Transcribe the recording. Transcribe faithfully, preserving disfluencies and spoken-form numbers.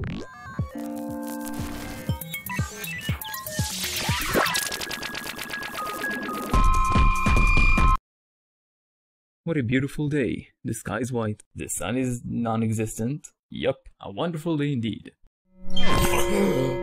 What a beautiful day. The sky is white. The sun is non-existent. Yup, a wonderful day indeed.